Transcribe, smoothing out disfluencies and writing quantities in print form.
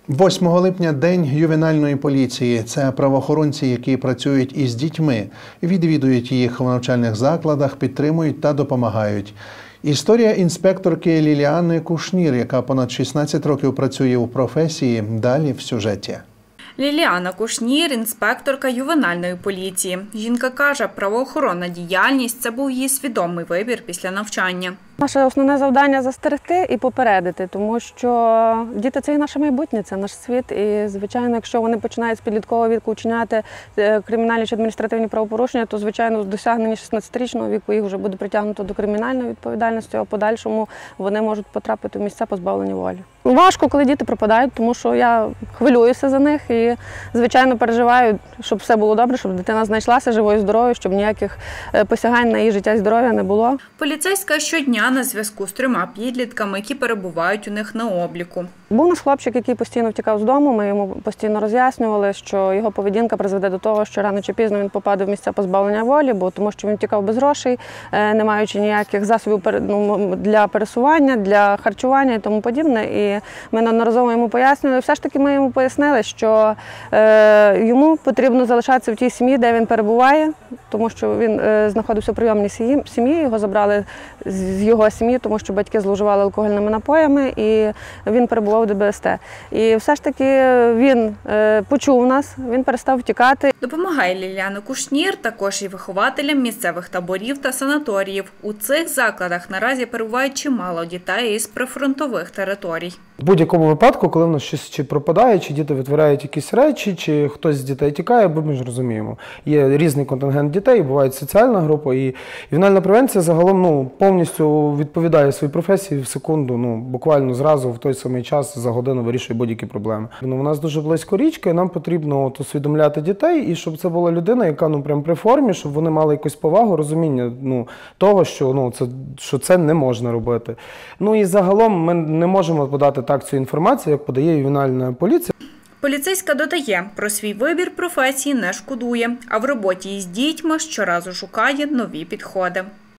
8 липня – День ювенальної поліції. Це правоохоронці, які працюють із дітьми, відвідують їх в навчальних закладах, підтримують та допомагають. Історія інспекторки Ліліани Кушнір, яка понад 16 років працює у професії, далі в сюжеті. Ліліана Кушнір – інспекторка ювенальної поліції. Жінка каже, правоохоронна діяльність – це був її свідомий вибір після навчання. Наше основне завдання – застерегти і попередити, тому що діти – це і наше майбутнє, це наш світ. І, звичайно, якщо вони починають з підліткового віку вчиняти кримінальні чи адміністративні правопорушення, то, звичайно, з досягнення 16-річного віку їх вже буде притягнуто до кримінальної відповідальності, а в подальшому вони можуть потрапити в місця позбавлення волі. Важко, коли діти пропадають, тому що я хвилююся за них і, звичайно, переживаю, щоб все було добре, щоб дитина знайшлася живою, здоровою, щоб ніяких посягань на її життя і здоров'я не було. Поліцейська щодня на зв'язку з 3 підлітками, які перебувають у них на обліку. Був у нас хлопчик, який постійно втікав з дому, ми йому постійно роз'яснювали, що його поведінка призведе до того, що рано чи пізно він попаде в місця позбавлення волі, тому що він втікав без грошей, не маючи ніяких засобів для пересування, для харчування і тому подібне. І ми неодноразово йому пояснювали. Все ж таки ми йому пояснили, що йому потрібно залишатися в тій сім'ї, де він перебуває, тому що він знаходився в прийомній сім'ї, його забрали з його сім'ї, тому що батьки зловживали алкогольними напоями, і він перебував в ДБСТ. І все ж таки він почув нас, він перестав втікати. Допомагає Ліліана Кушнір також і вихователям місцевих таборів та санаторіїв. У цих закладах наразі перебувають чимало дітей із прифронтових територій. В будь-якому випадку, коли в нас щось чи пропадає, чи діти витворяють якісь речі, чи хтось з дітей тікає, бо ми ж розуміємо, є різний контингент дітей, буває соціальна група, і ювенальна превенція загалом повністю відповідає своїй професії в секунду, буквально зразу в той самий час за годину вирішує будь-які проблеми. У нас дуже близько річка, і нам потрібно усвідомляти дітей, і щоб це була людина, яка прям при формі, щоб вони мали якусь повагу, розуміння того, що це не можна робити. І загалом ми не можемо подати так цю інформацію, як подає ювенальна поліція. Поліцейська додає, про свій вибір професії не шкодує, а в роботі із дітьми щоразу шукає нові підходи.